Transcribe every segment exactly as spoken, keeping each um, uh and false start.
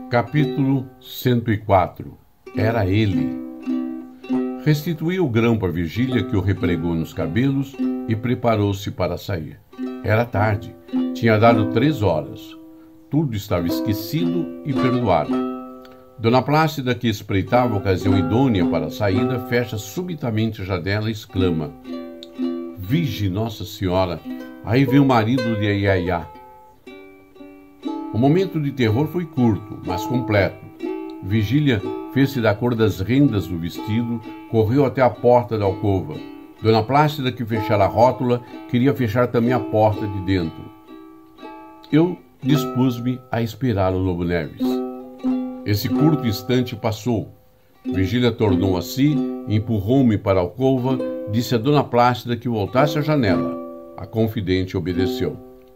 Capítulo cento e quatro. Era ele. Restituiu o grão para Virgília, que o repregou nos cabelos, e preparou-se para sair. Era tarde. Tinha dado três horas. Tudo estava esquecido e perdoado. Dona Plácida, que espreitava a ocasião idônea para a saída, fecha subitamente a janela e exclama: Vige Nossa Senhora! Aí vem o marido de Iaiá. O momento de terror foi curto, mas completo. Virgília fez-se da cor das rendas do vestido, correu até a porta da alcova. Dona Plácida, que fechara a rótula, queria fechar também a porta de dentro. Eu dispus-me a esperar o Lobo Neves. Esse curto instante passou. Virgília tornou a si, empurrou-me para a alcova, disse a Dona Plácida que voltasse à janela. A confidente obedeceu.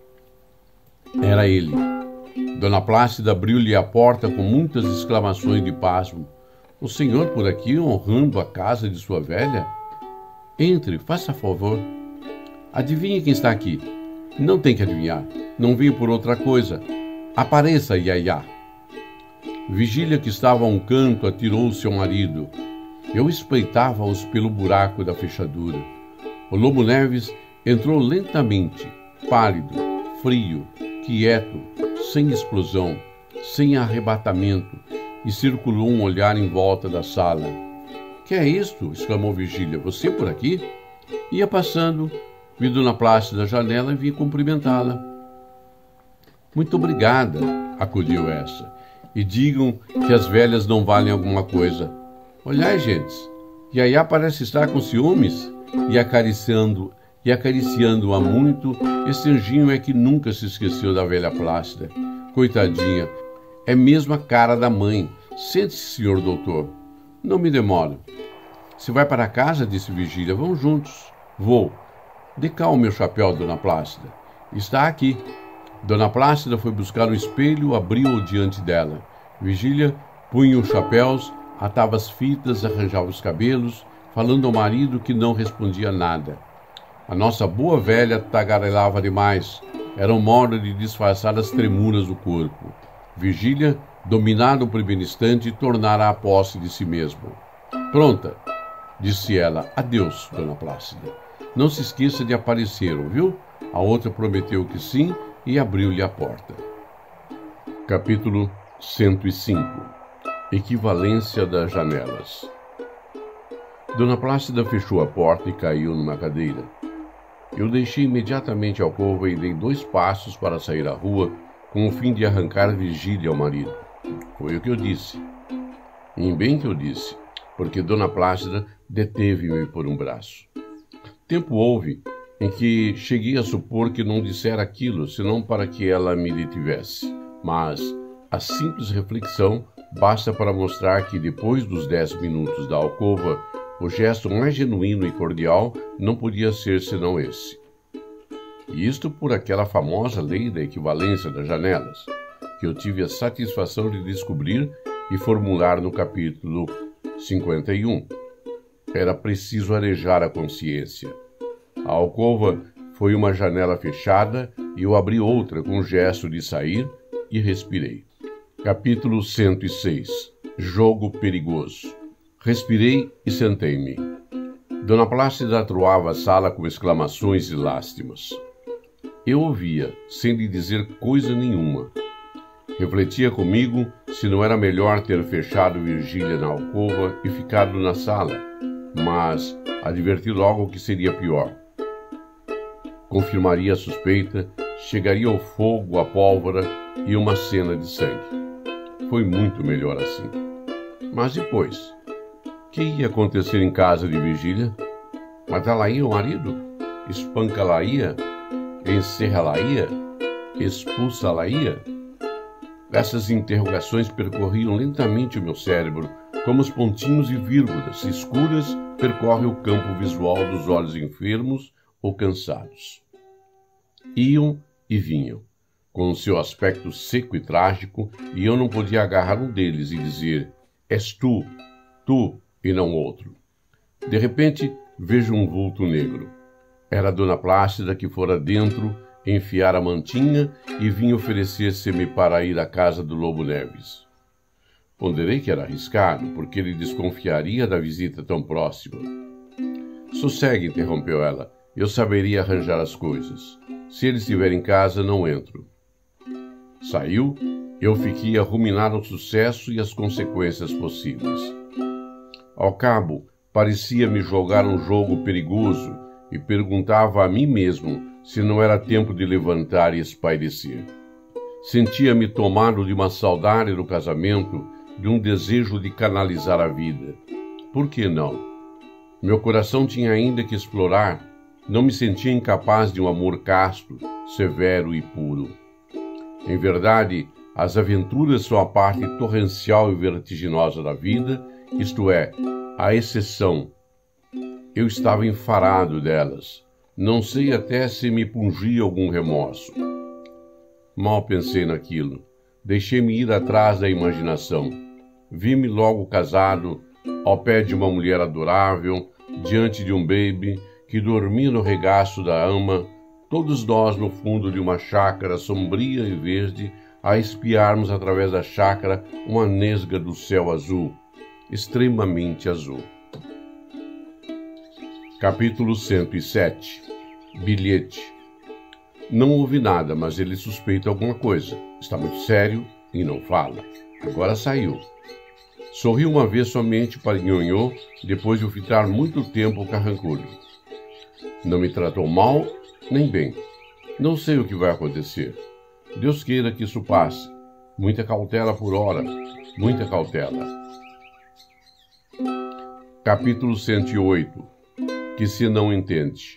Era ele. Dona Plácida abriu-lhe a porta com muitas exclamações de pasmo. O senhor por aqui honrando a casa de sua velha? Entre, faça favor. Adivinhe quem está aqui. Não tem que adivinhar. Não veio por outra coisa. Apareça, Iaiá. Virgília, que estava a um canto, atirou-se ao marido. Eu espreitava-os pelo buraco da fechadura. O Lobo Neves entrou lentamente, pálido, frio, quieto, sem explosão, sem arrebatamento, e circulou um olhar em volta da sala. — Que é isto? — exclamou Virgília. — Você por aqui? Ia passando, vi Dona Plácida da janela e vim cumprimentá-la. — Muito obrigada, acudiu essa. E digam que as velhas não valem alguma coisa. Olhai, gentes, Iaiá parece estar com ciúmes. E acariciando, e acariciando-a muito, esse anjinho é que nunca se esqueceu da velha Plácida. Coitadinha, é mesmo a cara da mãe. Sente-se, senhor doutor. Não me demoro. Se vai para casa, disse Virgília, vão juntos. Vou. Dê cá o meu chapéu, Dona Plácida. Está aqui. Dona Plácida foi buscar o espelho, abriu-o diante dela. Virgília punha os chapéus, atava as fitas, arranjava os cabelos, falando ao marido que não respondia nada. A nossa boa velha tagarelava demais. Era um modo de disfarçar as tremuras do corpo. Virgília, dominada o primeiro instante, tornara a posse de si mesma. Pronta, disse ela. Adeus, Dona Plácida. Não se esqueça de aparecer, ouviu? A outra prometeu que sim e abriu-lhe a porta. Capítulo cento e cinco. Equivalência das janelas. Dona Plácida fechou a porta e caiu numa cadeira. Eu deixei imediatamente a alcova e dei dois passos para sair à rua, com o fim de arrancar Virgília ao marido. Foi o que eu disse. E bem que eu disse, porque Dona Plácida deteve-me por um braço. Tempo houve em que cheguei a supor que não dissera aquilo, senão para que ela me detivesse. Mas a simples reflexão basta para mostrar que, depois dos dez minutos da alcova, o gesto mais genuíno e cordial não podia ser senão esse. E isto por aquela famosa lei da equivalência das janelas, que eu tive a satisfação de descobrir e formular no capítulo cinquenta e um. Era preciso arejar a consciência. A alcova foi uma janela fechada e eu abri outra com o gesto de sair e respirei. Capítulo cento e seis. Jogo perigoso. Respirei e sentei-me. Dona Plácida atroava a sala com exclamações e lástimas. Eu ouvia, sem lhe dizer coisa nenhuma. Refletia comigo se não era melhor ter fechado Virgília na alcova e ficado na sala, mas adverti logo que seria pior. Confirmaria a suspeita, chegaria o fogo, a pólvora e uma cena de sangue. Foi muito melhor assim. Mas depois, que ia acontecer em casa de Virgília? Matá-la-ia o marido? Espanca-la-ia? Encerra-la-ia? Expulsa-la-ia? Essas interrogações percorriam lentamente o meu cérebro, como os pontinhos e vírgulas escuras percorrem o campo visual dos olhos enfermos ou cansados. Iam e vinham, com o seu aspecto seco e trágico, e eu não podia agarrar um deles e dizer: és tu, tu e não outro. De repente, vejo um vulto negro. Era a Dona Plácida, que fora dentro enfiar a mantinha e vinha oferecer-se-me para ir à casa do Lobo Neves. Ponderei que era arriscado, porque ele desconfiaria da visita tão próxima. Sossegue, interrompeu ela. Eu saberia arranjar as coisas. Se ele estiver em casa, não entro. Saiu. Eu fiquei a ruminar o sucesso e as consequências possíveis. Ao cabo, parecia-me jogar um jogo perigoso e perguntava a mim mesmo se não era tempo de levantar e espairecer. Sentia-me tomado de uma saudade do casamento, de um desejo de canalizar a vida. Por que não? Meu coração tinha ainda que explorar. Não me sentia incapaz de um amor casto, severo e puro. Em verdade, as aventuras são a parte torrencial e vertiginosa da vida, isto é, a exceção. Eu estava enfarado delas. Não sei até se me pungia algum remorso. Mal pensei naquilo. Deixei-me ir atrás da imaginação. Vi-me logo casado, ao pé de uma mulher adorável, diante de um baby que dormia no regaço da ama, todos nós no fundo de uma chácara sombria e verde, a espiarmos através da chácara uma nesga do céu azul, extremamente azul. Capítulo cento e sete. Bilhete. Não ouvi nada, mas ele suspeita alguma coisa. Está muito sério e não fala. Agora saiu. Sorriu uma vez somente para Nhonhô, depois de eu ficar muito tempo carrancudo. Não me tratou mal, nem bem. Não sei o que vai acontecer. Deus queira que isso passe. Muita cautela por hora. Muita cautela. Capítulo cento e oito. Que se não entende.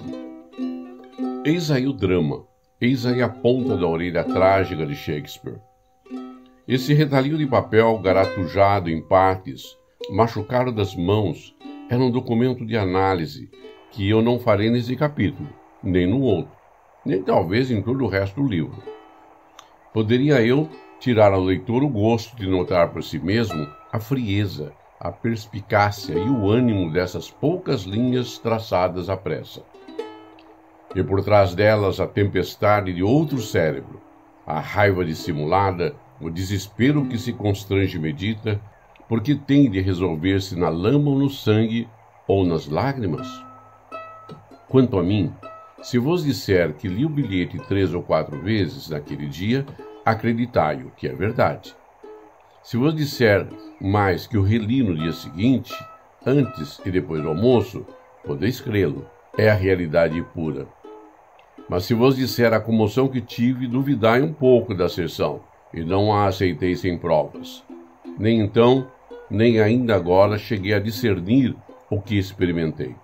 Eis aí o drama. Eis aí a ponta da orelha trágica de Shakespeare. Esse retalhinho de papel, garatujado em partes, machucado das mãos, era um documento de análise que eu não farei nesse capítulo, nem no outro, nem talvez em todo o resto do livro. Poderia eu tirar ao leitor o gosto de notar por si mesmo a frieza, a perspicácia e o ânimo dessas poucas linhas traçadas à pressa. E por trás delas a tempestade de outro cérebro, a raiva dissimulada, o desespero que se constrange e medita, porque tem de resolver-se na lama ou no sangue ou nas lágrimas? Quanto a mim, se vos disser que li o bilhete três ou quatro vezes naquele dia, acreditai-o, que é verdade. Se vos disser mais que o reli no dia seguinte, antes e depois do almoço, podeis crê-lo, é a realidade pura. Mas se vos disser a comoção que tive, duvidai um pouco da asserção, e não a aceitei sem provas. Nem então, nem ainda agora cheguei a discernir o que experimentei.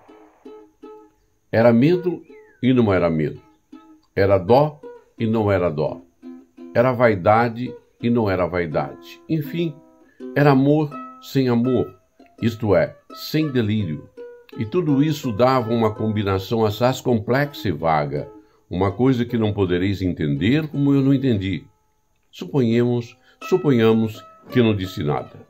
Era medo e não era medo. Era dó e não era dó. Era vaidade e não era vaidade. Enfim, era amor sem amor, isto é, sem delírio. E tudo isso dava uma combinação assaz complexa e vaga, uma coisa que não podereis entender como eu não entendi. Suponhamos, suponhamos que não disse nada.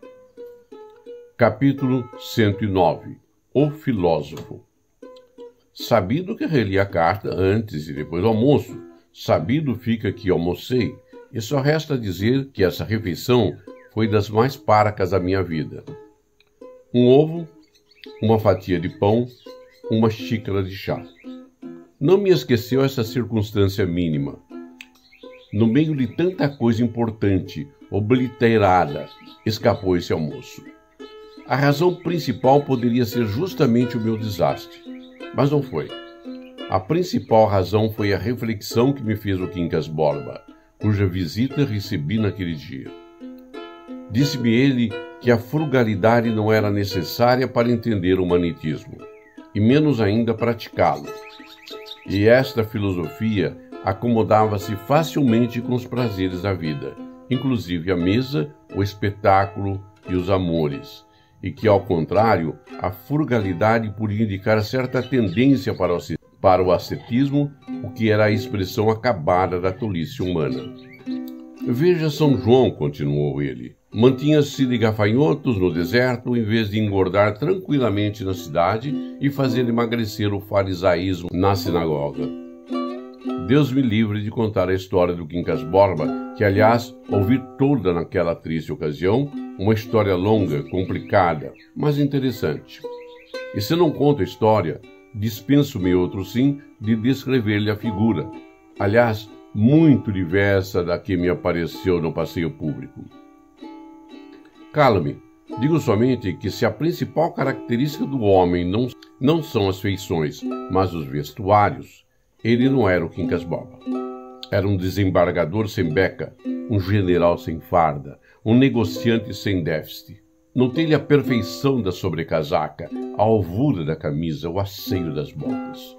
Capítulo cento e nove. O filósofo. Sabido que reli a carta antes e depois do almoço, sabido fica que almocei, e só resta dizer que essa refeição foi das mais parcas da minha vida. Um ovo, uma fatia de pão, uma xícara de chá. Não me esqueceu essa circunstância mínima. No meio de tanta coisa importante, obliterada, escapou esse almoço. A razão principal poderia ser justamente o meu desastre, mas não foi. A principal razão foi a reflexão que me fez o Quincas Borba, cuja visita recebi naquele dia. Disse-me ele que a frugalidade não era necessária para entender o humanitismo, e menos ainda praticá-lo. E esta filosofia acomodava-se facilmente com os prazeres da vida, inclusive a mesa, o espetáculo e os amores, e que, ao contrário, a frugalidade podia indicar certa tendência para o, para o ascetismo, o que era a expressão acabada da tolice humana. Veja São João, continuou ele, mantinha-se de gafanhotos no deserto em vez de engordar tranquilamente na cidade e fazer emagrecer o farisaísmo na sinagoga. Deus me livre de contar a história do Quincas Borba que, aliás, ouvi toda naquela triste ocasião, uma história longa, complicada, mas interessante. E se não conto a história, dispenso-me outro sim de descrever-lhe a figura, aliás, muito diversa da que me apareceu no passeio público. Calo-me, digo somente que se a principal característica do homem não, não são as feições, mas os vestuários, ele não era o Quincas Borba. Era um desembargador sem beca, um general sem farda, um negociante sem déficit. Notei-lhe a perfeição da sobrecasaca, a alvura da camisa, o asseio das botas.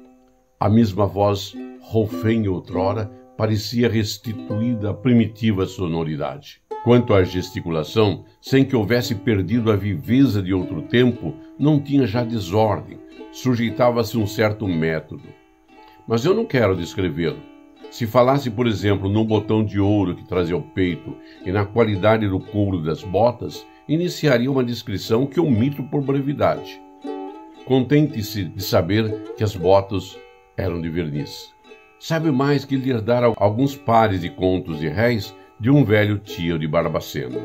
A mesma voz, roufenha outrora, parecia restituída à primitiva sonoridade. Quanto à gesticulação, sem que houvesse perdido a viveza de outro tempo, não tinha já desordem, sujeitava-se a um certo método. Mas eu não quero descrevê-lo. Se falasse, por exemplo, no botão de ouro que trazia ao peito e na qualidade do couro das botas, iniciaria uma descrição que omito por brevidade. Contente-se de saber que as botas eram de verniz. Sabe mais que lhe herdara alguns pares de contos de réis de um velho tio de Barbacena.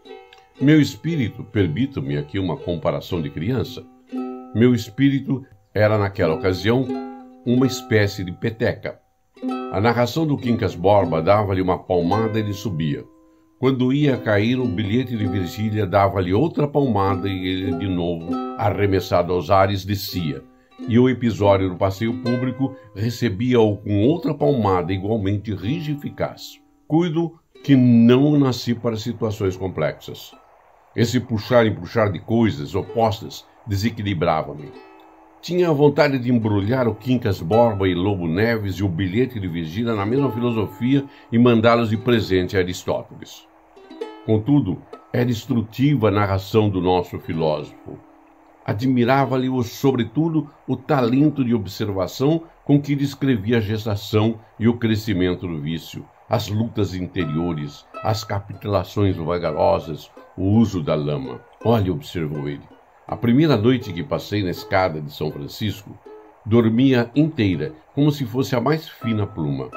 Meu espírito, permita-me aqui uma comparação de criança, meu espírito era naquela ocasião uma espécie de peteca. A narração do Quincas Borba dava-lhe uma palmada e ele subia. Quando ia cair, o bilhete de Virgília dava-lhe outra palmada e ele, de novo, arremessado aos ares, descia. E o episódio do passeio público recebia-o com outra palmada igualmente rígida e eficaz. Cuido que não nasci para situações complexas. Esse puxar e puxar de coisas opostas desequilibrava-me. Tinha a vontade de embrulhar o Quincas Borba e Lobo Neves e o bilhete de Virgília na mesma filosofia e mandá-los de presente a Aristóteles. Contudo, era instrutiva a narração do nosso filósofo. Admirava-lhe, sobretudo, o talento de observação com que descrevia a gestação e o crescimento do vício, as lutas interiores, as capitulações vagarosas, o uso da lama. Olha, observou ele, a primeira noite que passei na escada de São Francisco, dormia inteira, como se fosse a mais fina pluma.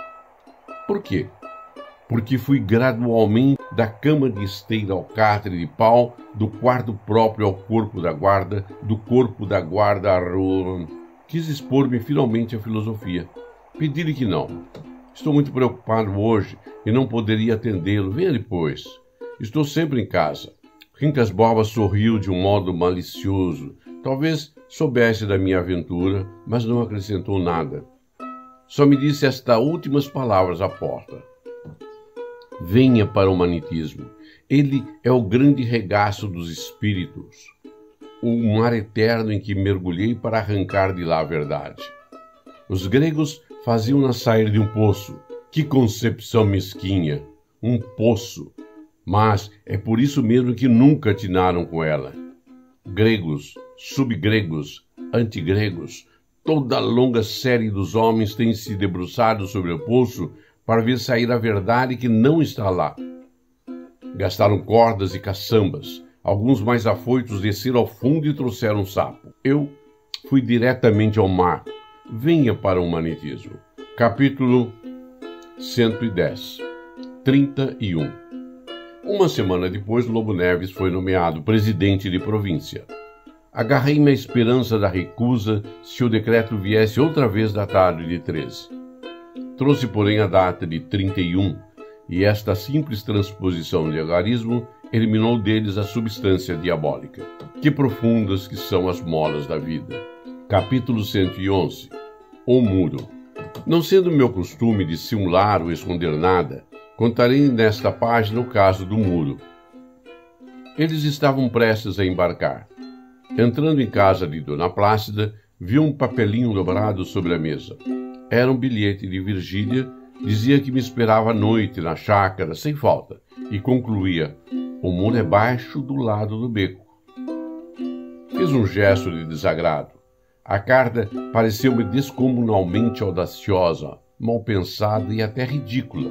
Por quê? Porque fui gradualmente da cama de esteira ao catre de pau, do quarto próprio ao corpo da guarda, do corpo da guarda à rua. Quis expor-me finalmente à filosofia. Pedi-lhe que não. Estou muito preocupado hoje e não poderia atendê-lo. Venha depois. Estou sempre em casa. Quincas Borba sorriu de um modo malicioso. Talvez soubesse da minha aventura, mas não acrescentou nada. Só me disse estas últimas palavras à porta. Venha para o humanitismo. Ele é o grande regaço dos espíritos, o mar eterno em que mergulhei para arrancar de lá a verdade. Os gregos faziam-na sair de um poço. Que concepção mesquinha! Um poço! Mas é por isso mesmo que nunca atinaram com ela. Gregos, subgregos, antigregos, toda a longa série dos homens tem se debruçado sobre o poço para ver sair a verdade que não está lá. Gastaram cordas e caçambas. Alguns mais afoitos desceram ao fundo e trouxeram um sapo. Eu fui diretamente ao mar. Venha para o humanitismo. Capítulo cento e dez. trinta e um. Uma semana depois, Lobo Neves foi nomeado presidente de província. Agarrei-me à esperança da recusa se o decreto viesse outra vez da tarde de treze. Trouxe, porém, a data de trinta e um, e esta simples transposição de algarismo eliminou deles a substância diabólica. Que profundas que são as molas da vida. Capítulo cento e onze. O muro. Não sendo meu costume dissimular ou esconder nada, contarei nesta página o caso do muro. Eles estavam prestes a embarcar. Entrando em casa de Dona Plácida, vi um papelinho dobrado sobre a mesa. Era um bilhete de Virgília, dizia que me esperava à noite na chácara, sem falta, e concluía: o muro é baixo do lado do beco. Fiz um gesto de desagrado. A carta pareceu-me descomunalmente audaciosa, mal pensada e até ridícula.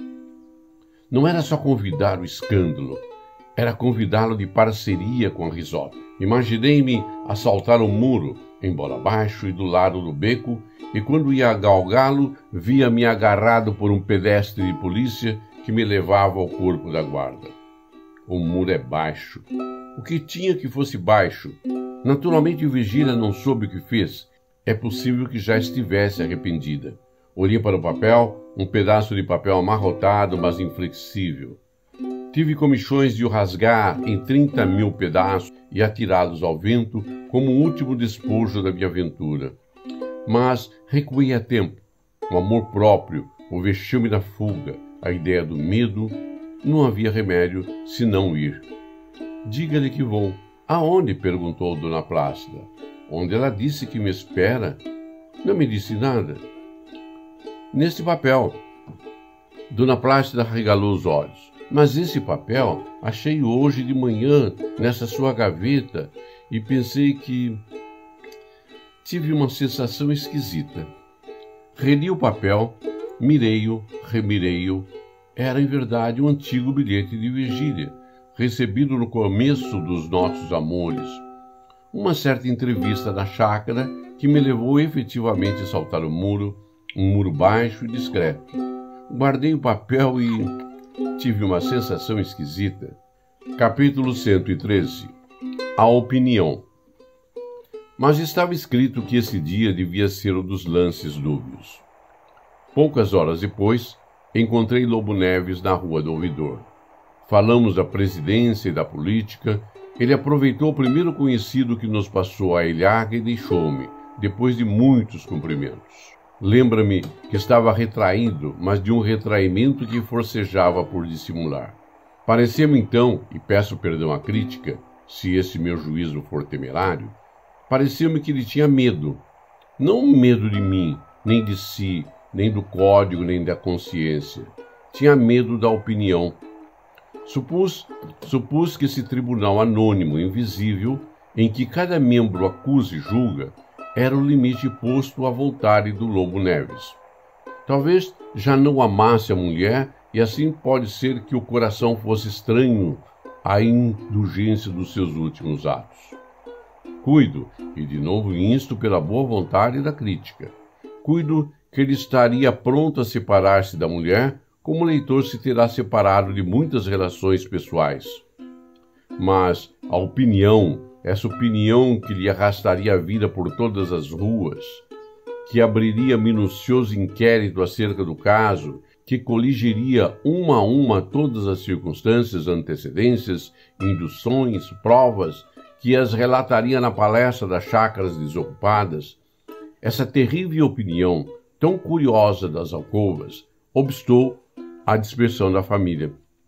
Não era só convidar o escândalo, era convidá-lo de parceria com a risota. Imaginei-me assaltar o muro, embora baixo e do lado do beco, e quando ia galgá-lo, via-me agarrado por um pedestre de polícia que me levava ao corpo da guarda. O muro é baixo. O que tinha que fosse baixo? Naturalmente, Virgília não soube o que fez. É possível que já estivesse arrependida. Olhei para o papel, um pedaço de papel amarrotado, mas inflexível. Tive comichões de o rasgar em trinta mil pedaços e atirá-los ao vento como o último despojo da minha aventura. Mas recuei a tempo. O amor próprio, o vexame da fuga, a ideia do medo, não havia remédio senão ir. Diga-lhe que vou. Aonde? Perguntou Dona Plácida. Onde ela disse que me espera. Não me disse nada. Neste papel. Dona Plácida arregalou os olhos. Mas esse papel achei hoje de manhã nessa sua gaveta e pensei que... Tive uma sensação esquisita. Reli o papel, mirei-o, remirei-o. Era, em verdade, um antigo bilhete de Virgília, recebido no começo dos nossos amores. Uma certa entrevista na chácara que me levou efetivamente a saltar o muro, um muro baixo e discreto. Guardei o papel e tive uma sensação esquisita. Capítulo cento e treze. A opinião. Mas estava escrito que esse dia devia ser o dos lances dúbios. Poucas horas depois, encontrei Lobo Neves na Rua do Ouvidor. Falamos da presidência e da política. Ele aproveitou o primeiro conhecido que nos passou a ilhaga e deixou-me, depois de muitos cumprimentos. Lembra-me que estava retraído, mas de um retraimento que forcejava por dissimular. Pareceu-me então, e peço perdão à crítica, se esse meu juízo for temerário, pareceu-me que ele tinha medo. Não medo de mim, nem de si, nem do código, nem da consciência. Tinha medo da opinião. Supus, supus que esse tribunal anônimo, invisível, em que cada membro acusa e julga, era o limite posto à vontade do Lobo Neves. Talvez já não amasse a mulher, e assim pode ser que o coração fosse estranho à indulgência dos seus últimos atos. Cuido, e de novo insto pela boa vontade da crítica, cuido que ele estaria pronto a separar-se da mulher, como o leitor se terá separado de muitas relações pessoais. Mas a opinião, essa opinião que lhe arrastaria a vida por todas as ruas, que abriria minucioso inquérito acerca do caso, que coligiria uma a uma todas as circunstâncias, antecedências, induções, provas, que as relataria na palestra das chácaras desocupadas, essa terrível opinião, tão curiosa das alcovas, obstou a dispersão da família.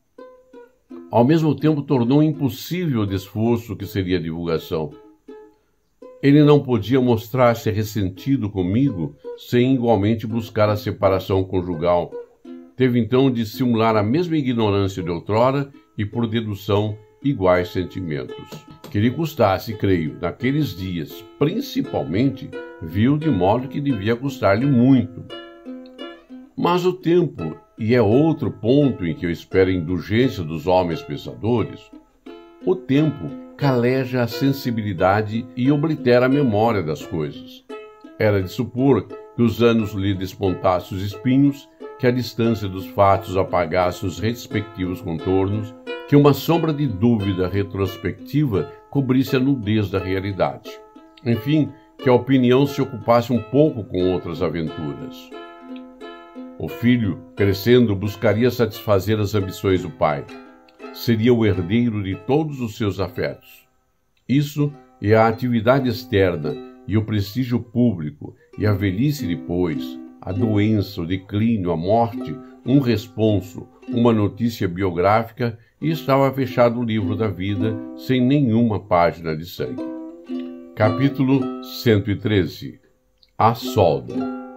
Ao mesmo tempo, tornou impossível o esforço que seria a divulgação. Ele não podia mostrar-se ressentido comigo sem igualmente buscar a separação conjugal. Teve então de simular a mesma ignorância de outrora e, por dedução, iguais sentimentos. Que lhe custasse, creio, naqueles dias, principalmente, viu de modo que devia custar-lhe muito. Mas o tempo, e é outro ponto em que eu espero a indulgência dos homens pensadores, o tempo caleja a sensibilidade e oblitera a memória das coisas. Era de supor que os anos lhe despontassem os espinhos, que a distância dos fatos apagasse os respectivos contornos, que uma sombra de dúvida retrospectiva cobrisse a nudez da realidade. Enfim, que a opinião se ocupasse um pouco com outras aventuras. O filho, crescendo, buscaria satisfazer as ambições do pai. Seria o herdeiro de todos os seus afetos. Isso é a atividade externa e o prestígio público, e a velhice depois, a doença, o declínio, a morte, um responso, uma notícia biográfica, e estava fechado o livro da vida sem nenhuma página de sangue. Capítulo cento e treze. A solda.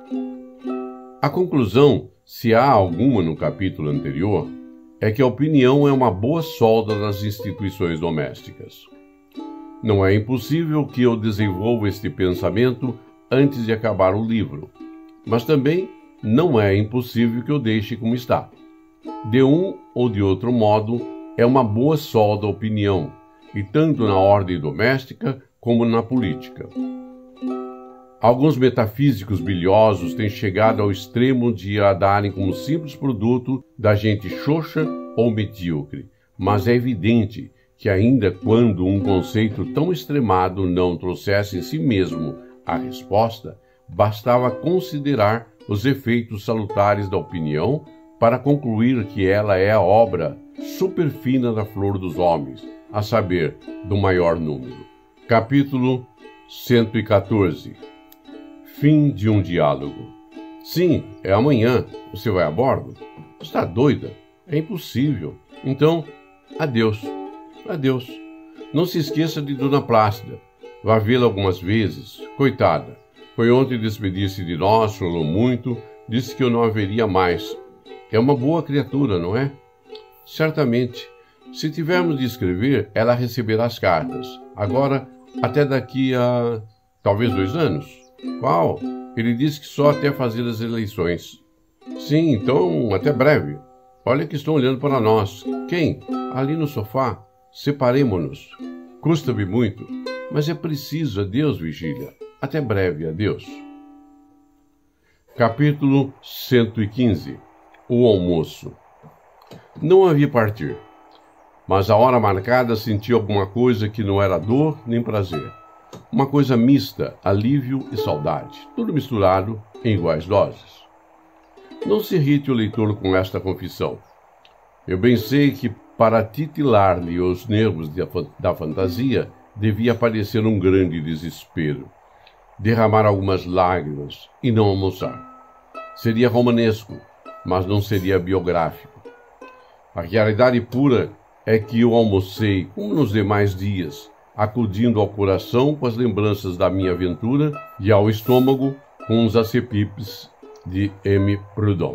A conclusão, se há alguma no capítulo anterior, é que a opinião é uma boa solda nas instituições domésticas. Não é impossível que eu desenvolva este pensamento antes de acabar o livro, mas também não é impossível que eu deixe como está. De um ou de outro modo, é uma boa solda a opinião, e tanto na ordem doméstica como na política. Alguns metafísicos biliosos têm chegado ao extremo de a darem como simples produto da gente xoxa ou medíocre, mas é evidente que ainda quando um conceito tão extremado não trouxesse em si mesmo a resposta, bastava considerar os efeitos salutares da opinião para concluir que ela é a obra superfina da flor dos homens, a saber, do maior número. Capítulo cento e quatorze. Fim de um diálogo. Sim, é amanhã. Você vai a bordo? Está doida? É impossível. Então, adeus. Adeus. Não se esqueça de Dona Plácida. Vá vê-la algumas vezes. Coitada. Foi ontem despedir-se de nós, chorou muito, disse que eu não a veria mais. É uma boa criatura, não é? Certamente. Se tivermos de escrever, ela receberá as cartas. Agora, até daqui a... talvez dois anos. Qual? Ele disse que só até fazer as eleições. Sim, então, até breve. Olha que estão olhando para nós. Quem? Ali no sofá. Separemo-nos. Custa-me muito, mas é preciso. Adeus, Virgília. Até breve, adeus. Capítulo cento e quinze. O almoço. Não havia partir, mas a hora marcada senti alguma coisa que não era dor nem prazer. Uma coisa mista, alívio e saudade, tudo misturado em iguais doses. Não se irrite o leitor com esta confissão. Eu bem sei que para titilar-lhe os nervos da fantasia devia parecer um grande desespero. Derramar algumas lágrimas e não almoçar. Seria romanesco, mas não seria biográfico. A realidade pura é que eu almocei, como nos demais dias, acudindo ao coração com as lembranças da minha aventura e ao estômago com os acepipes de M. Proudhon.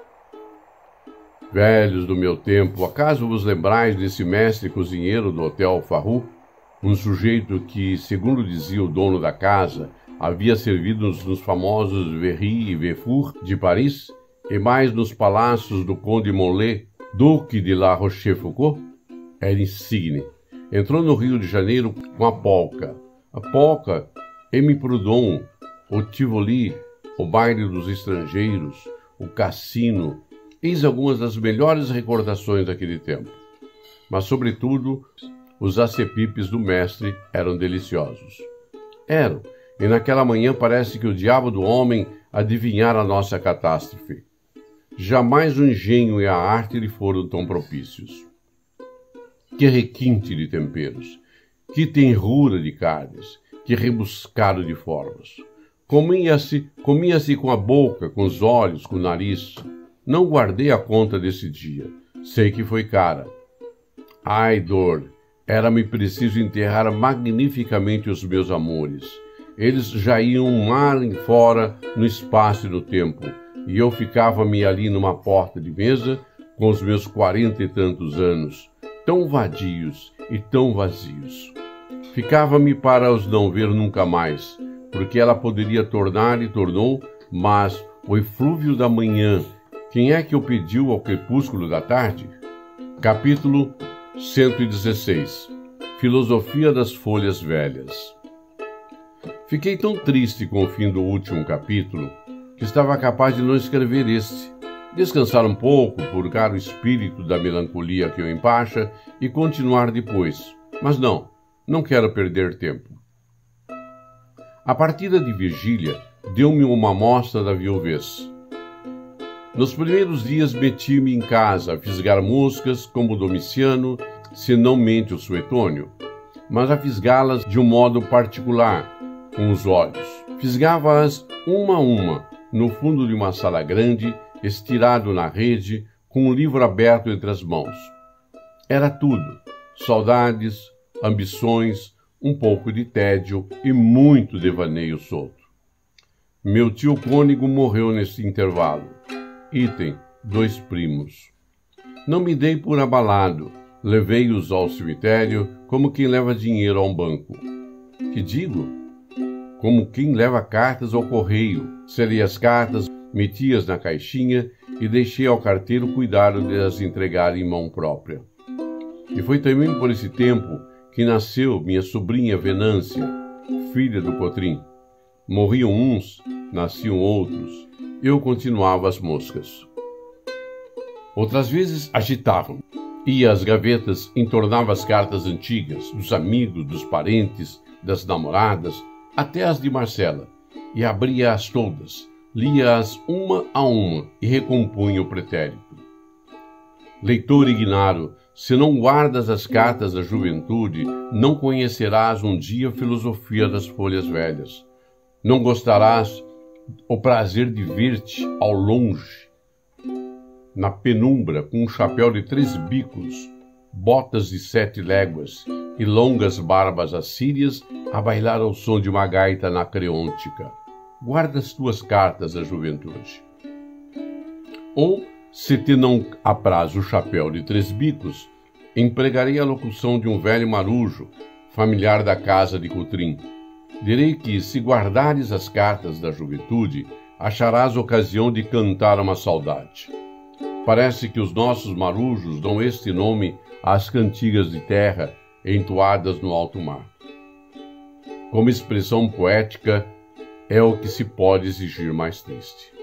Velhos do meu tempo, acaso vos lembrais desse mestre cozinheiro do Hotel Farroux, um sujeito que, segundo dizia o dono da casa, havia servido nos famosos Verry e Véfour de Paris e mais nos palácios do Conde Molé, Duque de La Rochefoucauld? Era insigne. Entrou no Rio de Janeiro com a polca. A polca, M. Proudhon, o Tivoli, o baile dos estrangeiros, o cassino, eis algumas das melhores recordações daquele tempo. Mas, sobretudo, os acepipes do mestre eram deliciosos. Eram, e naquela manhã parece que o diabo do homem adivinhara a nossa catástrofe. Jamais o engenho e a arte lhe foram tão propícios. Que requinte de temperos, que tenrura de carnes, que rebuscado de formas. Comia-se, comia-se com a boca, com os olhos, com o nariz. Não guardei a conta desse dia. Sei que foi cara. Ai, dor! Era-me preciso enterrar magnificamente os meus amores. Eles já iam mar em fora no espaço e no tempo, e eu ficava-me ali numa porta de mesa, com os meus quarenta e tantos anos, tão vadios e tão vazios. Ficava-me para os não ver nunca mais, porque ela poderia tornar e tornou, mas o eflúvio da manhã, quem é que o pediu ao crepúsculo da tarde? Capítulo cento e dezesseis. Filosofia das folhas velhas. Fiquei tão triste com o fim do último capítulo que estava capaz de não escrever este, descansar um pouco, purgar o espírito da melancolia que o empacha e continuar depois. Mas não, não quero perder tempo. A partida de Virgília deu-me uma amostra da viuvez. Nos primeiros dias meti-me em casa a fisgar moscas como Domiciano, se não mente o Suetônio, mas a fisgá-las de um modo particular, com os olhos. Fisgava-as uma a uma, no fundo de uma sala grande, estirado na rede, com um livro aberto entre as mãos. Era tudo: saudades, ambições, um pouco de tédio e muito devaneio solto. Meu tio cônego morreu nesse intervalo. Item, dois primos. Não me dei por abalado, levei-os ao cemitério como quem leva dinheiro a um banco. Que digo? Como quem leva cartas ao correio. Selei as cartas, meti-as na caixinha e deixei ao carteiro cuidar de as entregar em mão própria. E foi também por esse tempo que nasceu minha sobrinha Venância, filha do Cotrim. Morriam uns, nasciam outros, eu continuava as moscas. Outras vezes agitavam, ia às gavetas, entornava as cartas antigas, dos amigos, dos parentes, das namoradas, até as de Marcela, e abria-as todas, lia-as uma a uma e recompunha o pretérito. Leitor ignaro, se não guardas as cartas da juventude, não conhecerás um dia a filosofia das folhas velhas. Não gostarás o prazer de ver-te ao longe, na penumbra, com um chapéu de três bicos, botas de sete léguas e longas barbas assírias a bailar ao som de uma gaita anacreôntica. Guarda as tuas cartas da juventude. Ou, se te não apraz o chapéu de três bicos, empregarei a locução de um velho marujo, familiar da casa de Coutrin. Direi que, se guardares as cartas da juventude, acharás ocasião de cantar uma saudade. Parece que os nossos marujos dão este nome às cantigas de terra entoadas no alto mar. Como expressão poética, é o que se pode exigir mais triste.